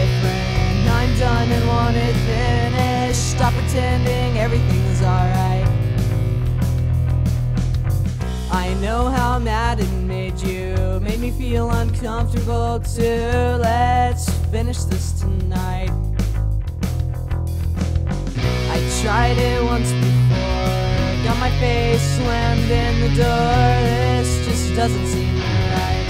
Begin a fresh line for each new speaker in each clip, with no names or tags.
girlfriend. I'm done and want it finished. Stop pretending everything's alright. I know how mad it made you, made me feel uncomfortable too. Let's finish this tonight. I tried it once before, got my face slammed in the door. This just doesn't seem right.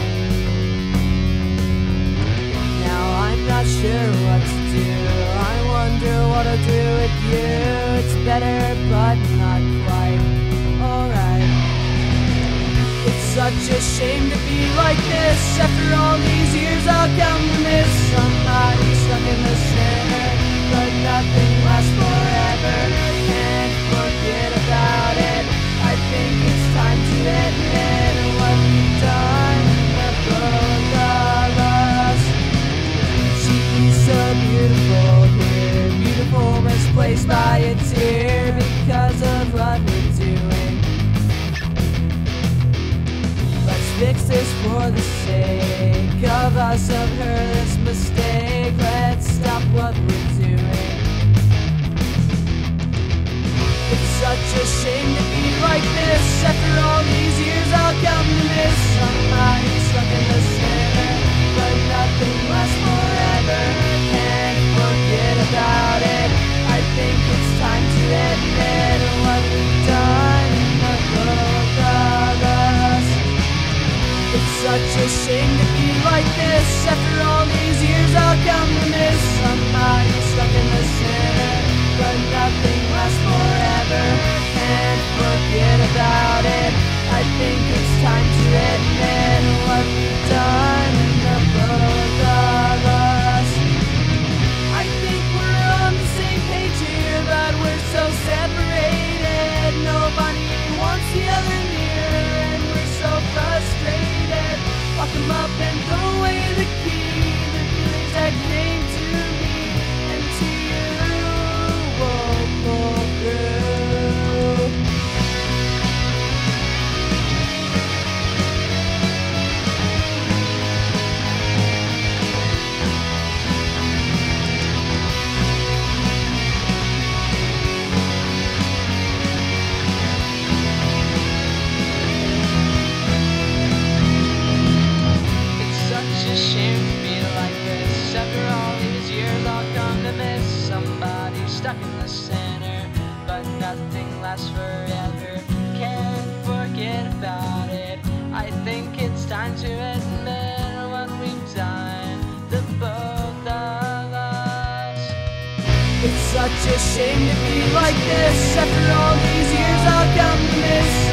Now I'm not sure what to do. I wonder what I'll do with you. It's better but not quite alright. It's such a shame to be like this. After all these years I'll come to miss somebody stuck in the center. But nothing lasts forever, can't forget about it. I think it's time to admit what we've done, the both of us. She's so beautiful here, beautiful misplaced by a tear because of what we're doing. Let's fix this for the sake of us, of her, this mistake. Let's stop what we're doing. It's such a shame to be like this. After all these years I'll come to miss somebody stuck in the center. But nothing lasts forever, can't forget about it. I think it's time to admit what we've done, the both of us. It's such a shame to be like this. After all these years I'll come to miss somebody stuck in the center. But nothing lasts forever, can't forget about it. I think it's time to admit what we've done, the both of us. I think we're on the same page here, but we're so separated. Nobody wants the other near, and we're so frustrated. Lock them up and throw away the key. The feelings that came to me and to you won't pull through. It's such a shame to be like this. After all these years I'll come to miss somebody stuck in the center. But nothing lasts forever, can't forget about it. I think it's time to admit what we've done, the both of us. It's such a shame to be like this. After all these years I'll come to miss